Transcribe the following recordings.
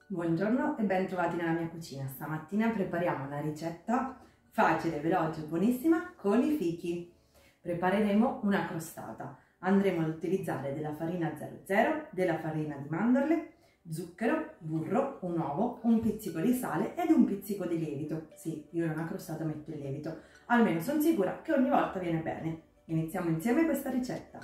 Buongiorno e ben trovati nella mia cucina. Stamattina prepariamo una ricetta facile, veloce e buonissima con i fichi. Prepareremo una crostata. Andremo ad utilizzare della farina 00, della farina di mandorle, zucchero, burro, un uovo, un pizzico di sale ed un pizzico di lievito. Sì, io in una crostata metto il lievito, almeno sono sicura che ogni volta viene bene. Iniziamo insieme questa ricetta.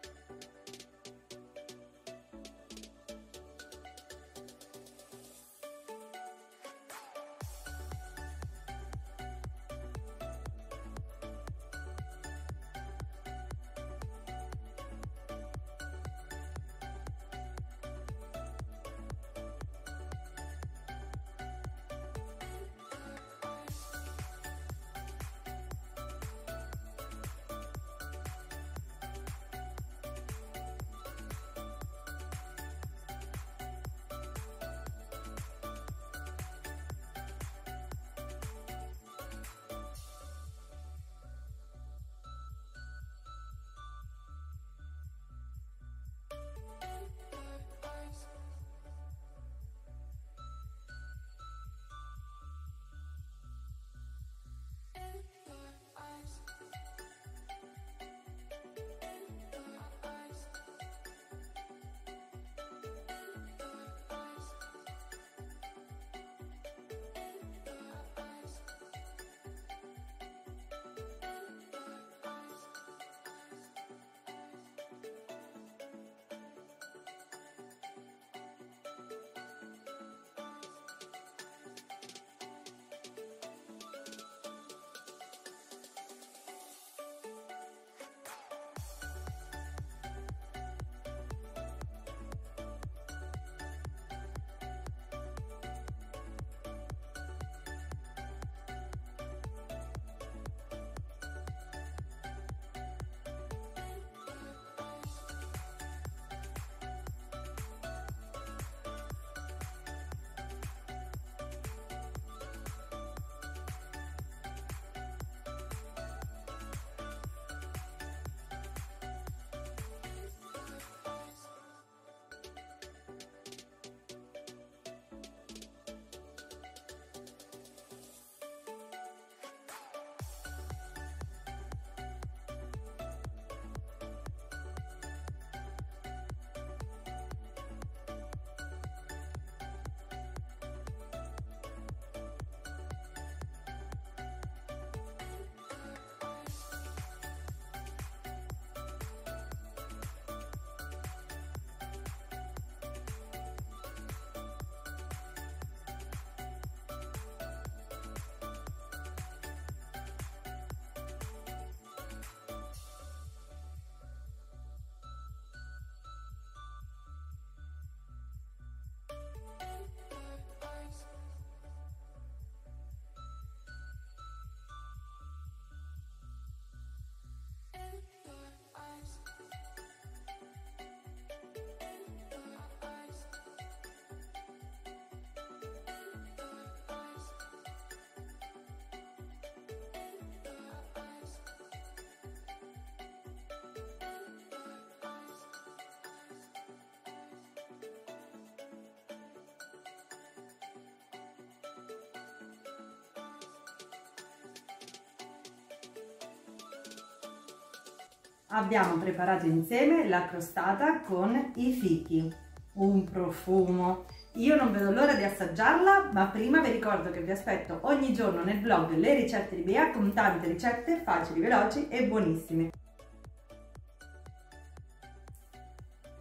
Abbiamo preparato insieme la crostata con i fichi, un profumo. Io non vedo l'ora di assaggiarla, ma prima vi ricordo che vi aspetto ogni giorno nel blog Le Ricette di Bea con tante ricette facili, veloci e buonissime.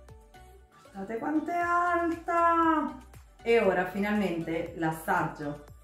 Guardate quanto è alta! E ora finalmente l'assaggio.